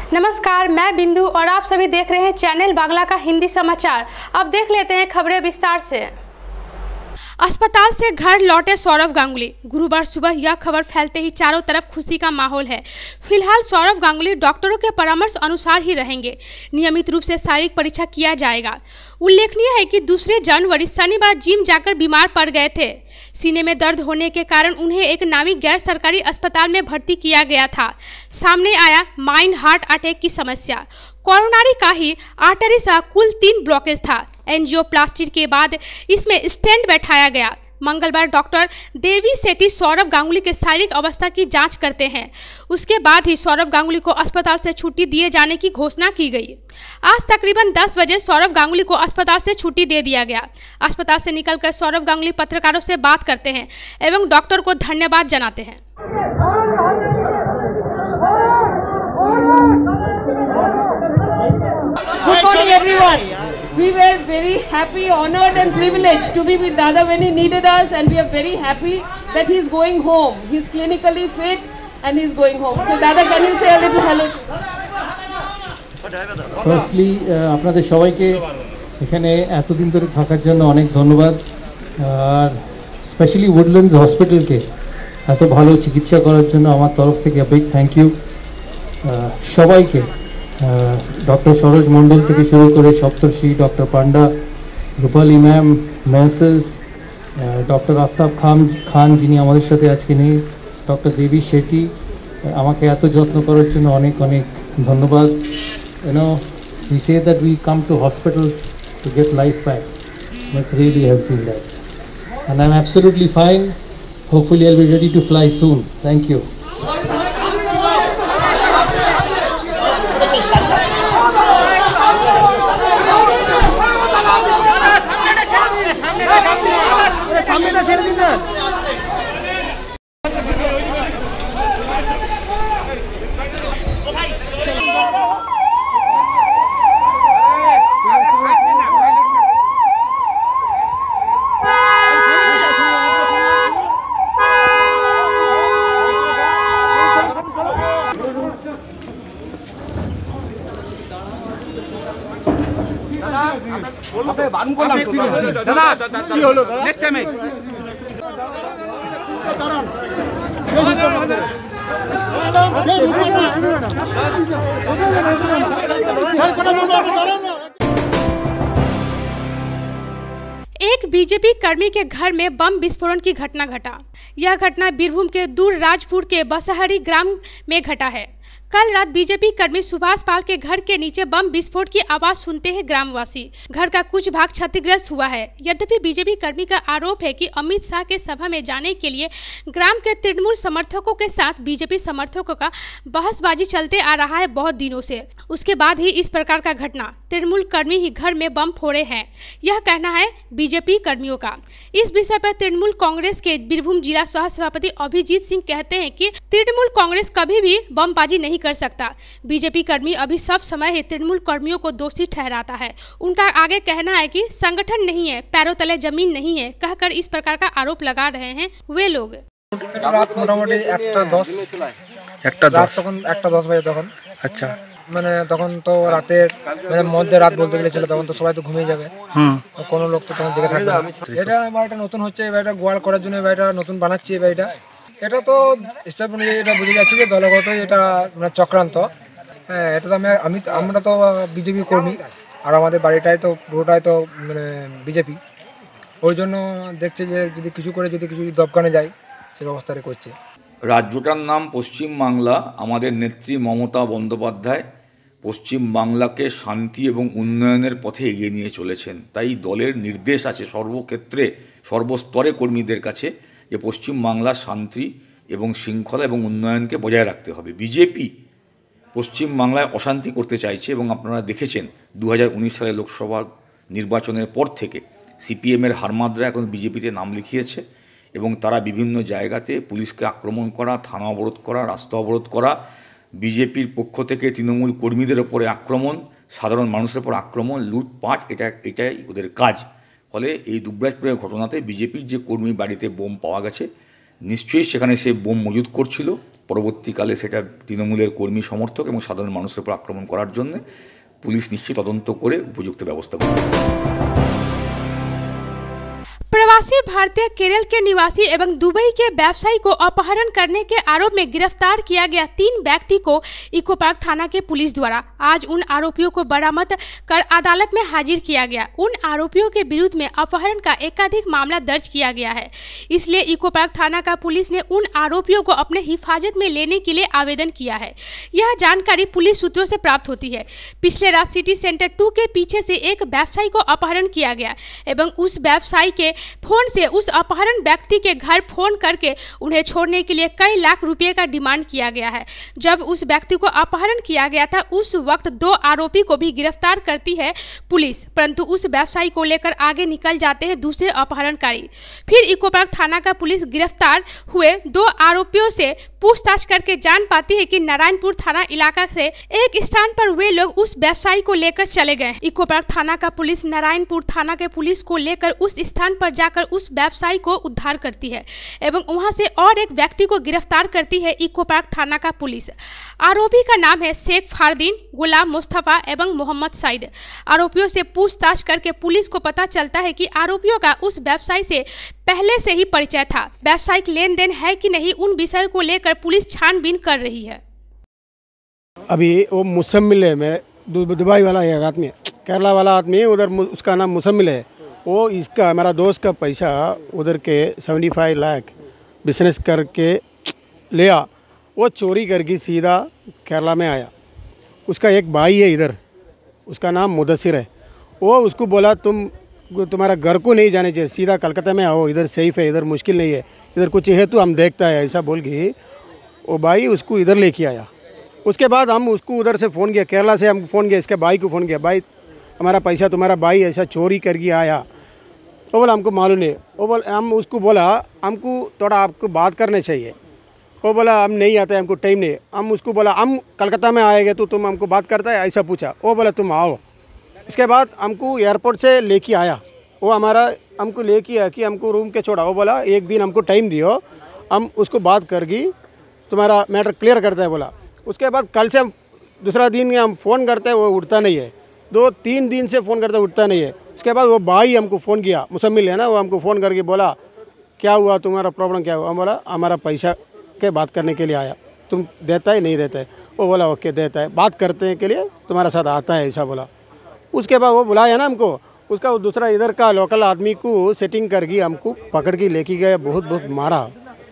नमस्कार, मैं बिंदु और आप सभी देख रहे हैं चैनल बांग्ला का हिंदी समाचार। अब देख लेते हैं खबरें विस्तार से। अस्पताल से घर लौटे सौरव गांगुली। गुरुवार सुबह यह खबर फैलते ही चारों तरफ खुशी का माहौल है। फिलहाल सौरव गांगुली डॉक्टरों के परामर्श अनुसार ही रहेंगे। नियमित रूप से शारीरिक परीक्षा किया जाएगा। उल्लेखनीय है कि 2 जनवरी शनिवार जिम जाकर बीमार पड़ गए थे। सीने में दर्द होने के कारण उन्हें एक नामी गैर सरकारी अस्पताल में भर्ती किया गया था। सामने आया माइंड हार्ट अटैक की समस्या। कोरोनरी का ही आर्टरी सा कुल 3 ब्लॉकेज था। एंजियोप्लास्टी के बाद इसमें स्टेंट बैठाया गया। मंगलवार डॉक्टर देवी सेठी सौरव गांगुली के शारीरिक अवस्था की जांच करते हैं। उसके बाद ही सौरव गांगुली को अस्पताल से छुट्टी दिए जाने की घोषणा की गई। आज तकरीबन 10 बजे सौरव गांगुली को अस्पताल से छुट्टी दे दिया गया। अस्पताल से निकलकर सौरव गांगुली पत्रकारों से बात करते हैं एवं डॉक्टर को धन्यवाद जनाते हैं। Good morning everyone. We were very happy, honored and privileged to be with Dada when he needed us, and we are very happy that he's going home. He's clinically fit and he's going home. So Dada, can you say a little hello? Firstly, আপনাদের সবাইকে এখানে এতদিন ধরে থাকার জন্য অনেক ধন্যবাদ। আর specially Woodlands হসপিটালকে এত ভালো চিকিৎসা করার জন্য আমার তরফ থেকে বিগ থ্যাংক ইউ সবাইকে। डॉक्टर सरोज मंडल থেকে শুরু করে Saptarshi doctor Panda, Rupali ma'am, nurses, doctor Aftab Khan যিনি আমাদের সাথে আজকে নেই, डॉक्टर देवी शेट्टी আমাকে এত যত্ন করার জন্য অনেক অনেক ধন্যবাদ। You know, we say that we come to hospitals to get life back. That really has been that. And I'm absolutely fine. Hopefully I'll be ready to fly soon. Thank you. एक BJP कर्मी के घर में बम विस्फोरण की घटना घटा। यह घटना बीरभूम के दूर राजपुर के बसहरी ग्राम में घटा है। कल रात बीजेपी कर्मी सुभाष पाल के घर के नीचे बम विस्फोट की आवाज सुनते हैं ग्रामवासी। घर का कुछ भाग क्षतिग्रस्त हुआ है। यद्यपि बीजेपी कर्मी का आरोप है कि अमित शाह के सभा में जाने के लिए ग्राम के तृणमूल समर्थकों के साथ बीजेपी समर्थकों का बहसबाजी चलते आ रहा है बहुत दिनों से। उसके बाद ही इस प्रकार का घटना। तृणमूल कर्मी ही घर में बम फोड़े हैं, यह कहना है बीजेपी कर्मियों का। इस विषय पर तृणमूल कांग्रेस के बीरभूम जिला सह सभापति अभिजीत सिंह कहते हैं कि तृणमूल कांग्रेस कभी भी बमबाजी नहीं कर सकता। बीजेपी कर्मी अभी सब समय ही तृणमूल कर्मियों को दोषी ठहराता है। उनका आगे कहना है कि संगठन नहीं है, पैरों तले जमीन नहीं है, कहकर इस प्रकार का आरोप लगा रहे हैं वे लोग। रात मोटामुटी 1:10 बजे तक। अच्छा, মানে তখন তো রাতের মানে মধ্যে রাত বলতে গেলে ছিল, তখন তো সবাই তো ঘুমিয়ে যাবে। কোনো লোক তো তখন জেগে থাকবে না। এটা বাড়িটা নতুন হচ্ছে, এই বাড়িটা গোয়াল করার জন্য বাড়িটা নতুন বানাচ্ছি। এই বাড়িটা এটা তো স্টাফ অনুযায়ী এটা বুঝে যাচ্ছে যে দলগতই এটা মানে চক্রান্ত। হ্যাঁ, এটা তো আমরা তো বিজেপি কর্মী, আর আমাদের বাড়িটাই তো পুরোটাই তো মানে বিজেপি। ওই জন্য দেখছে যে যদি কিছু করে যদি কিছু দবকানে যায় সে ব্যবস্থাটা করছে। রাজ্যটার নাম পশ্চিম বাংলা। আমাদের নেত্রী মমতা বন্দ্যোপাধ্যায় পশ্চিম বাংলাকে শান্তি এবং উন্নয়নের পথে এগিয়ে নিয়ে চলেছেন। তাই দলের নির্দেশ আছে সর্বক্ষেত্রে সর্বস্তরে কর্মীদের কাছে যে পশ্চিম বাংলার শান্তি এবং শৃঙ্খলা এবং উন্নয়নকে বজায় রাখতে হবে। বিজেপি পশ্চিম বাংলায় অশান্তি করতে চাইছে এবং আপনারা দেখেছেন 2019 সালে লোকসভা নির্বাচনের পর থেকে সিপিএমের হারমাদরা এখন বিজেপিতে নাম লিখিয়েছে এবং তারা বিভিন্ন জায়গাতে পুলিশকে আক্রমণ করা, থানা অবরোধ করা, রাস্তা অবরোধ করা, বিজেপির পক্ষ থেকে তৃণমূল কর্মীদের ওপরে আক্রমণ, সাধারণ মানুষের ওপর আক্রমণ, লুটপাট, এটাই ওদের কাজ। ফলে এই দুবরাজপুরের ঘটনাতে বিজেপির যে কর্মী বাড়িতে বোম পাওয়া গেছে, নিশ্চয়ই সেখানে সে বোম মজুত করছিল পরবর্তীকালে সেটা তৃণমূলের কর্মী সমর্থক এবং সাধারণ মানুষের উপর আক্রমণ করার জন্য পুলিশ নিশ্চয়ই তদন্ত করে উপযুক্ত ব্যবস্থা করবে। प्रवासी भारतीय केरल के निवासी एवं दुबई के व्यवसायी को अपहरण करने के आरोप में गिरफ्तार किया गया 3 व्यक्ति को इको पार्क थाना के पुलिस द्वारा आज उन आरोपियों को बरामद कर अदालत में हाजिर किया गया। उन आरोपियों के विरुद्ध में अपहरण का एकाधिक मामला दर्ज किया गया है, इसलिए इको पार्क थाना का पुलिस ने उन आरोपियों को अपने हिफाजत में लेने के लिए आवेदन किया है। यह जानकारी पुलिस सूत्रों से प्राप्त होती है। पिछले रात सिटी सेंटर 2 के पीछे से एक व्यवसायी को अपहरण किया गया एवं उस व्यवसायी के फोन से उस अपहरण व्यक्ति के घर फोन करके उन्हें छोड़ने के लिए कई लाख रुपए का डिमांड किया गया है। जब उस व्यक्ति को अपहरण किया गया था उस वक्त 2 आरोपी को भी गिरफ्तार करती है पुलिस, परंतु उस व्यवसायी को लेकर आगे निकल जाते हैं दूसरे अपहरणकारी। फिर इको पार्क थाना का पुलिस गिरफ्तार हुए 2 आरोपियों से पूछताछ करके जान पाती है कि नारायणपुर थाना इलाका से एक स्थान पर वे लोग उस व्यवसायी को लेकर चले गए। इको पार्क थाना का पुलिस नारायणपुर थाना के पुलिस को लेकर उस स्थान पर जाकर उस व्यवसायी को उद्धार करती है एवं वहां से और एक व्यक्ति को गिरफ्तार करती है इको पार्क थाना का पुलिस। आरोपी का नाम है शेख फारदीन, गुलाम मुस्तफा एवं मोहम्मद सईद। आरोपियों से पूछताछ करके पुलिस को पता चलता है कि आरोपियों का उस व्यवसायी से पहले से ही परिचय था। व्यावसायिक लेन देन है कि नहीं उन विषयों को लेकर पुलिस छानबीन कर रही है। अभी वो मुसम्मिल है, मेरे दुबई वाला एक आदमी, केरला वाला आदमी, उधर उसका नाम मुसम्मिल है। वो इसका हमारा दोस्त का पैसा उधर के 75 लाख बिजनेस करके लिया, वो चोरी करके सीधा केरला में आया। उसका एक भाई है इधर, उसका नाम मुदस्सिर है। वो उसको बोला तुम्हारा घर को नहीं जाने चाहिए, सीधा कलकत्ता में आओ, इधर सेफ है, इधर मुश्किल नहीं है, इधर कुछ है तो हम देखता है, ऐसा बोल के वो भाई उसको इधर लेके आया। उसके बाद हम उसको उधर से फ़ोन किया, केरला से हम फ़ोन किया, इसके भाई को फ़ोन किया, भाई हमारा पैसा तुम्हारा भाई ऐसा चोरी करके आया। वो बोला हमको मालूम नहीं। वो बोला, हम उसको बोला हमको थोड़ा आपको बात करने चाहिए। वो बोला हम नहीं आते, हमको टाइम नहीं। हम उसको बोला हम कलकत्ता में आएंगे तो तुम हमको बात करता है, ऐसा पूछा। वो बोला तुम आओ। इसके बाद हमको एयरपोर्ट से लेके आया, वो हमको लेके आया कि हमको रूम के छोड़ा। वो बोला एक दिन हमको टाइम दियो, हम उसको बात करके तुम्हारा मैटर क्लियर करता है बोला। उसके बाद कल से दूसरा दिन हम फ़ोन करते हैं, वो उठता नहीं है। 2-3 दिन से फ़ोन करते उठता नहीं है। उसके बाद वो भाई हमको फ़ोन किया, मुसम्मिल है ना, वो हमको फ़ोन करके बोला क्या हुआ, तुम्हारा प्रॉब्लम क्या हुआ। हम बोला हमारा पैसा के बात करने के लिए आया, तुम देता है नहीं देता है। वो बोला ओके देता है, बात करते के लिए तुम्हारा साथ आता है, ऐसा बोला। उसके बाद वो बुलाया ना हमको, उसका वो दूसरा इधर का लोकल आदमी को सेटिंग करके हमको पकड़ के लेके गया, बहुत मारा।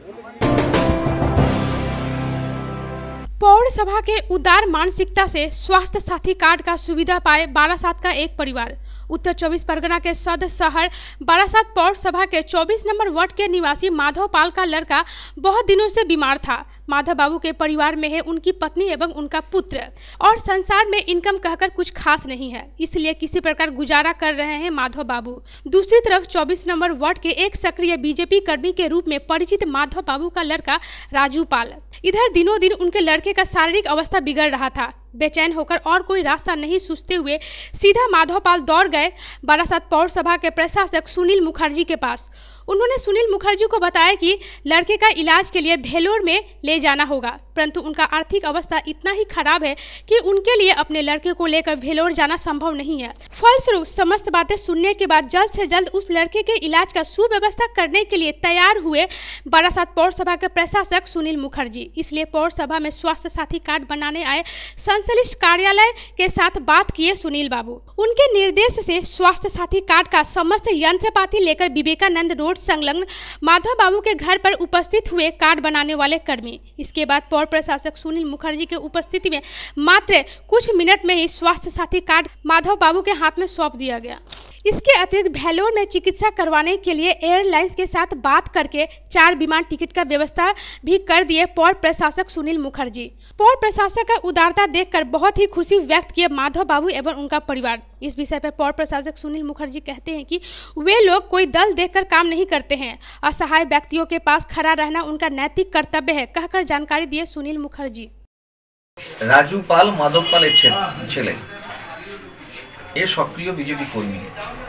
पौड़ सभा के उदार मानसिकता से स्वास्थ्य साथी कार्ड का सुविधा पाए बारासात का एक परिवार। उत्तर 24 परगना के सदर शहर बारासात पौड़ सभा के 24 नंबर वार्ड के निवासी माधव पाल का लड़का बहुत दिनों से बीमार था। माधव बाबू के परिवार में है उनकी पत्नी एवं उनका पुत्र और संसार में इनकम कहकर कुछ खास नहीं है, इसलिए किसी प्रकार गुजारा कर रहे हैं माधव बाबू। दूसरी तरफ 24 नंबर वार्ड के एक सक्रिय बीजेपी कर्मी के रूप में परिचित माधव बाबू का लड़का राजू पाल, इधर दिनों दिन उनके लड़के का शारीरिक अवस्था बिगड़ रहा था। बेचैन होकर और कोई रास्ता नहीं सूझते हुए सीधा माधव पाल दौड़ गए बारासात पौड़ सभा के प्रशासक सुनील मुखर्जी के पास। उन्होंने सुनील मुखर्जी को बताया कि लड़के का इलाज के लिए भेलोर में ले जाना होगा, परंतु उनका आर्थिक अवस्था इतना ही खराब है कि उनके लिए अपने लड़के को लेकर भेलोर जाना संभव नहीं है। फलस्वरूप समस्त बातें सुनने के बाद जल्द से जल्द उस लड़के के इलाज का सुव्यवस्था करने के लिए तैयार हुए बारासात पौड़ सभा के प्रशासक सुनील मुखर्जी। इसलिए पौड़ सभा में स्वास्थ्य साथी कार्ड बनाने आए संश्लिष्ट कार्यालय के साथ बात किए सुनील बाबू। उनके निर्देश से स्वास्थ्य साथी कार्ड का समस्त यंत्रपाति लेकर विवेकानंद रोड संलग्न माधव बाबू के घर पर उपस्थित हुए कार्ड बनाने वाले कर्मी। इसके बाद पौड़ प्रशासक सुनील मुखर्जी के उपस्थिति में मात्र कुछ मिनट में ही स्वास्थ्य साथी कार्ड माधव बाबू के हाथ में सौंप दिया गया। इसके अतिरिक्त भेलोर में चिकित्सा करवाने के लिए एयरलाइंस के साथ बात करके 4 विमान टिकट का व्यवस्था भी कर दिए पौड़ प्रशासक सुनील मुखर्जी। पौड़ प्रशासक का उदारता देखकर बहुत ही खुशी व्यक्त किए माधव बाबू एवं उनका परिवार। इस विषय पर पौड़ प्रशासक सुनील मुखर्जी कहते हैं कि वे लोग कोई दल देखकर काम नहीं करते हैं, असहाय व्यक्तियों के पास खड़ा रहना उनका नैतिक कर्तव्य है, कहकर जानकारी दिए सुनील मुखर्जी। राजू पाल माधव पाल ছেলে এ সক্রিয় বিজেপি কর্মী।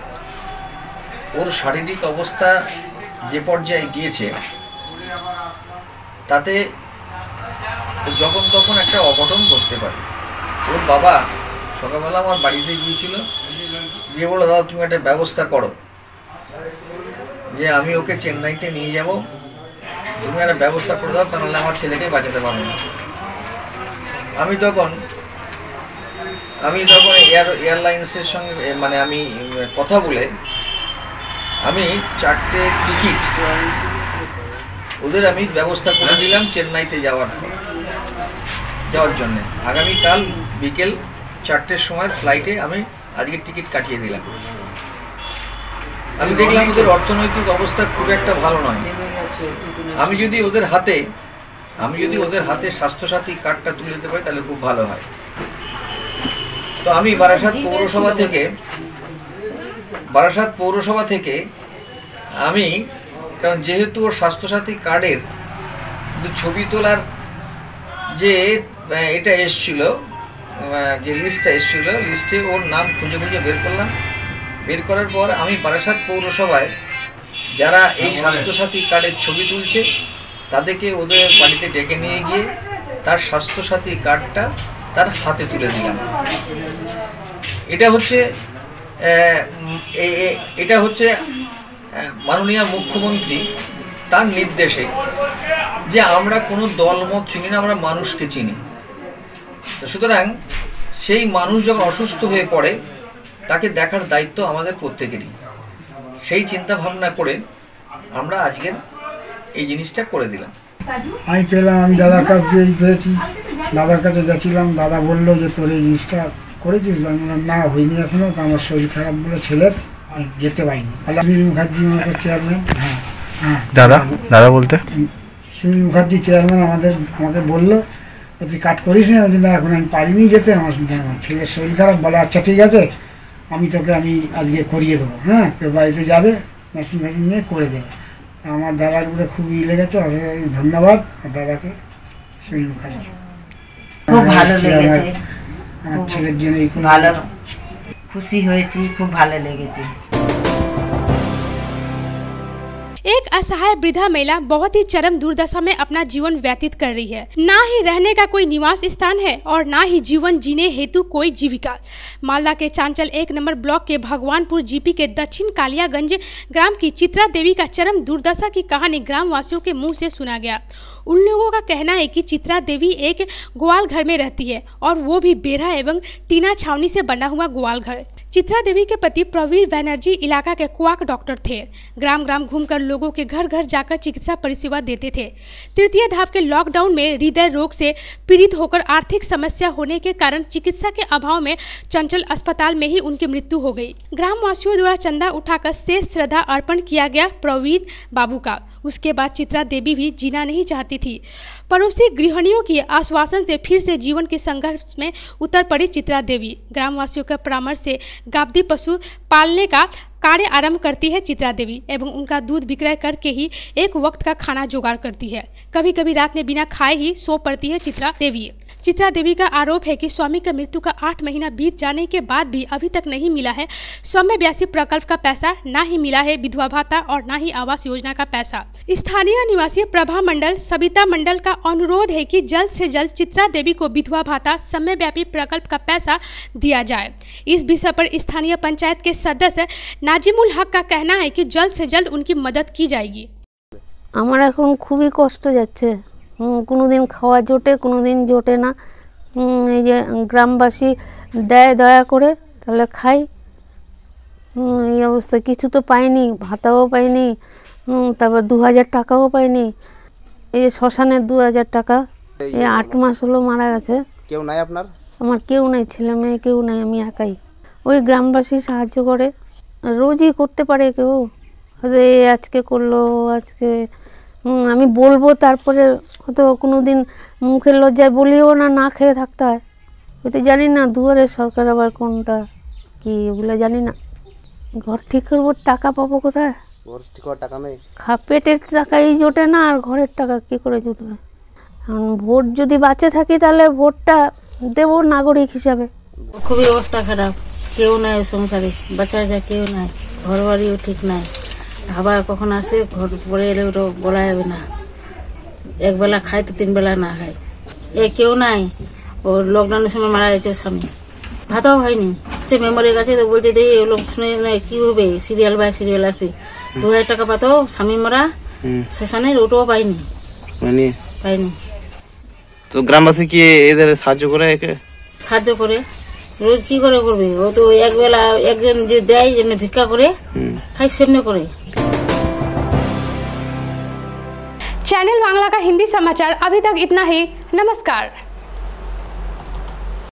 ওর শারীরিক অবস্থা যে পর্যায়ে গিয়েছে তাতে যখন তখন একটা অঘটন ঘটতে পারে। ওর বাবা সকালবেলা আমার বাড়িতে গিয়েছিল, গিয়ে বললো দাদা তুমি একটা ব্যবস্থা করো, যে আমি ওকে চেন্নাইতে নিয়ে যাব, তুমি একটা ব্যবস্থা করে দাও, তাহলে আমার ছেলেকে বাঁচাতে পারবো না। আমি তখন এয়ারলাইন্সের সঙ্গে মানে আমি কথা বলে আমি 4টে টিকিট ওদের আমি ব্যবস্থা করে দিলাম চেন্নাইতে যাওয়ার জন্য। আগামীকাল বিকেল 4টের সময় ফ্লাইটে আমি আজকের টিকিট কাটিয়ে দিলাম। আমি দেখলাম ওদের অর্থনৈতিক অবস্থা খুব একটা ভালো নয়। আমি যদি ওদের হাতে স্বাস্থ্যসাথী কার্ডটা তুলে দিতে পারি তাহলে খুব ভালো হয়। তো আমি বারাসাত পৌরসভা থেকে আমি, কারণ যেহেতু ওর স্বাস্থ্যসাথী কার্ডের ছবি তোলার যে এটা এসছিল, যে লিস্টটা এসছিল, লিস্টে ওর নাম খুঁজে বের করলাম। বের করার পর আমি বারাসাত পৌরসভায় যারা এই স্বাস্থ্যসাথী কার্ডের ছবি তুলছে তাদেরকে ওদের বাড়িতে ডেকে নিয়ে গিয়ে তার স্বাস্থ্যসাথী কার্ডটা তার হাতে তুলে দিলাম। এটা হচ্ছে মাননীয় মুখ্যমন্ত্রী তার নির্দেশে, যে আমরা কোনো দলমত চিনি না, আমরা মানুষকে চিনি। সুতরাং সেই মানুষ যখন অসুস্থ হয়ে পড়ে তাকে দেখার দায়িত্ব আমাদের প্রত্যেকেরই। সেই চিন্তা ভাবনা করে আমরা আজকের এই জিনিসটা করে দিলাম। আমি পেলাম, আমি দাদার কাছ দিয়েই পেয়েছি। দাদার কাছে গেছিলাম, দাদা বললো যে তোর এই জিনিসটা করেছিস? আমি বললাম না, হয়নি এখনো, তো আমার শরীর খারাপ বলে ছেলের যেতে পারিনি। সুনীল মুখার্জি আমাদের চেয়ারম্যান, হ্যাঁ দাদা বলতে সুনীল মুখার্জি চেয়ারম্যান আমাকে বললো তুই কাট করিস না। না এখন আমি পারিনি যেতে, আমার ছেলের শরীর খারাপ। বলে আচ্ছা ঠিক আছে, আমি আজকে করিয়ে দেবো, হ্যাঁ তোর বাড়িতে যাবে, মেশিন নিয়ে করে দেবে। আমার দাদার উপরে খুবই লেগেছে, ধন্যবাদ দাদাকে, সুনীল মুখার্জি। খুব ভালো লেগেছে, আমার ছেলের জন্য ভালো খুশি হয়েছি, খুব ভালো লেগেছে। एक असहाय वृद्धा महिला बहुत ही चरम दुर्दशा में अपना जीवन व्यतीत कर रही है। ना ही रहने का कोई निवास स्थान है और ना ही जीवन जीने हेतु कोई जीविका। मालदा के चांचल 1 नंबर ब्लॉक के भगवानपुर जीपी के दक्षिण कालियागंज ग्राम की चित्रा देवी का चरम दुर्दशा की कहानी ग्राम वासियों के मुंह से सुना गया। उन लोगों का कहना है कि चित्रा देवी एक ग्वाल घर में रहती है और वो भी बेरा एवं टीना छावनी से बना हुआ ग्वाल घर। चित्रा देवी के पति प्रवीर बैनर्जी इलाका के क्वाक डॉक्टर थे। ग्राम ग्राम घूमकर लोगों के घर घर जाकर चिकित्सा परिसेवा देते थे। तृतीय धाप के लॉकडाउन में हृदय रोग से पीड़ित होकर आर्थिक समस्या होने के कारण चिकित्सा के अभाव में चंचल अस्पताल में ही उनकी मृत्यु हो गई। ग्रामवासियों द्वारा चंदा उठाकर शेष श्रद्धा अर्पण किया गया प्रवीर बाबू का। उसके बाद चित्रा देवी भी जीना नहीं चाहती थी। पड़ोसी गृहिणियों की आश्वासन से फिर से जीवन के संघर्ष में उतर पड़ी चित्रा देवी। ग्रामवासियों के परामर्श से गावदी पशु पालने का कार्य आरंभ करती है चित्रा देवी एवं उनका दूध विक्रय करके ही एक वक्त का खाना जुगाड़ करती है। कभी कभी रात में बिना खाए ही सो पड़ती है चित्रा देवी। चित्रा देवी का आरोप है कि स्वामी की मृत्यु का 8 महीना बीत जाने के बाद भी अभी तक नहीं मिला है सौम्य व्यासी प्रकल्प का पैसा, ना ही मिला है विधवा भाता और ना ही आवास योजना का पैसा। स्थानीय निवासी प्रभा मंडल सविता मंडल का अनुरोध है कि जल्द से जल्द चित्रा देवी को विधवा भाता समय व्यापी प्रकल्प का पैसा दिया जाए। इस विषय पर स्थानीय पंचायत के सदस्य नाजिमुल हक का कहना है कि जल्द से जल्द उनकी मदद की जाएगी। আমার এখন খুবই কষ্ট যাচ্ছে, কোনো দিন খাওয়া জোটে, কোনো দিন জোটে না। এই যে গ্রামবাসী দেয় দয়া করে, তাহলে খাই। এই অবস্থা, কিছু তো পাইনি, ভাতাও পাইনি, তারপর 2000 টাকাও পাইনি। এই যে শ্মশানের 2000 টাকা, এই 8 মাস হলো মারা গেছে। কেউ নাই আপনার? আমার কেউ নাই, ছেলে মেয়ে কেউ নাই, আমি একাই। ওই গ্রামবাসী সাহায্য করে, রোজই করতে পারে কেউ, আজকে করলো, আজকে আমি বলবো, তারপরে হয়তো কোনো দিন মুখের লজ্জায় বলিও না, না খেয়ে থাকতে হয়। ওটা জানি না দুয়ারে সরকার আবার কোনটা কি, ওগুলো জানি না। ঘর ঠিক করবো, টাকা পাবো কোথায়? ঘর ঠিক করার টাকা নেই, পেটের টাকাই জোটে না, আর ঘরের টাকা কি করে জুটবে? এখন ভোট যদি বাঁচে থাকি তাহলে ভোটটা দেবো নাগরিক হিসাবে। খুবই অবস্থা খারাপ, কেউ নাই সংসারে, বাচ্চা যা কেউ নাই, ঘর বাড়িও ঠিক নাই। হাওয়া কখন আসবে, ঘর পরে এলে ওটা বলা যাবে না। একবেলা খায় তো 3 বেলা না খায়। কেউ নাই। ও লকডাউনের সময় মারা গেছে স্বামী, ভাতাও হয়নি। সে মেমোরির কাছে তো বলছে দেখি ওগুলো শুনে কি হবে, সিরিয়াল বাই সিরিয়াল আসবে। 2000 টাকা পাতো, স্বামী মারা, শ্মশানের ওটাও পাইনি, পাইনি। তো গ্রামবাসী কি এদের সাহায্য করে? একে সাহায্য করে, রোজ কি করে করবে? ও তো একবেলা একজন যে দেয় যেমনি ভিক্ষা করে খাই সেমনি করে। चैनल बांग्ला का हिंदी समाचार अभी तक इतना ही। नमस्कार।